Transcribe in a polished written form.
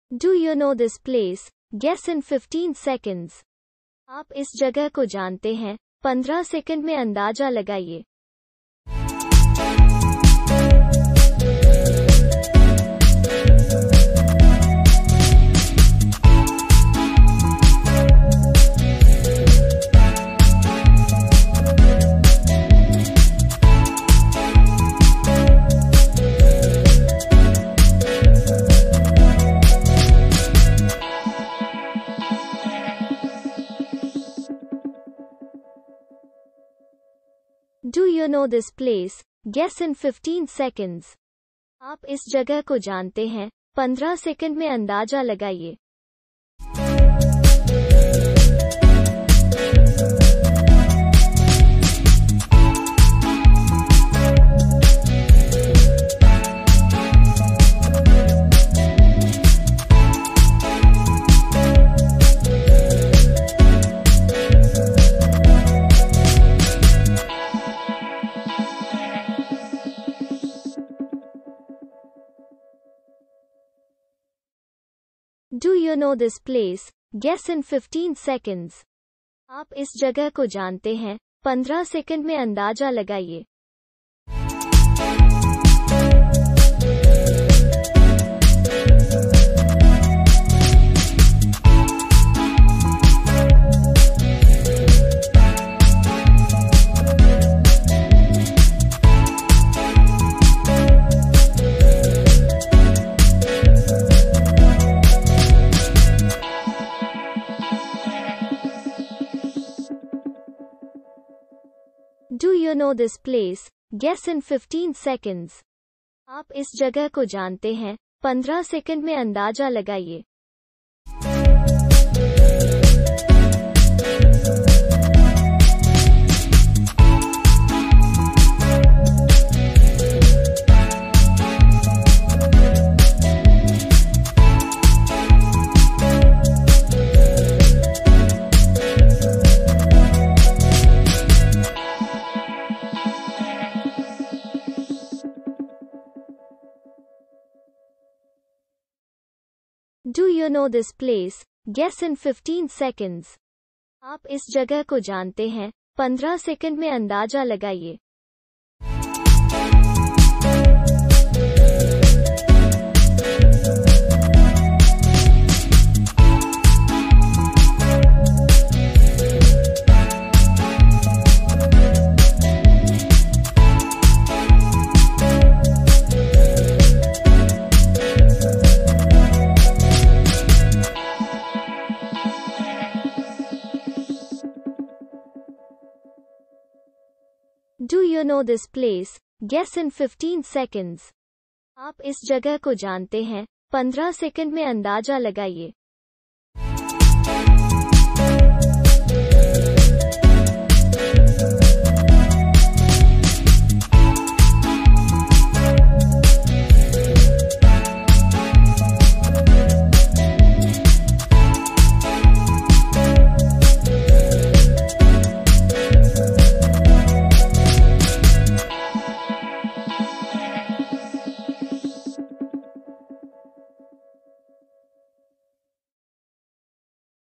Do you know this place? Guess in 15 seconds. आप इस जगह को जानते हैं, 15 सेकंड में अंदाजा लगाइए. Do you know this place? Guess in 15 seconds. आप इस जगह को जानते हैं, 15 सेकंड में अंदाजा लगाइए. Do you know this place? Guess in 15 seconds. आप इस जगह को जानते हैं, 15 सेकंड में अंदाजा लगाइए. Do you know this place? Guess in 15 seconds. आप इस जगह को जानते हैं, 15 सेकंड में अंदाजा लगाइए. Do you know this place? Guess in 15 seconds. आप इस जगह को जानते हैं, 15 सेकंड में अंदाजा लगाइए. Do you know this place? Guess in 15 seconds. आप इस जगह को जानते हैं, 15 सेकंड में अंदाजा लगाइए.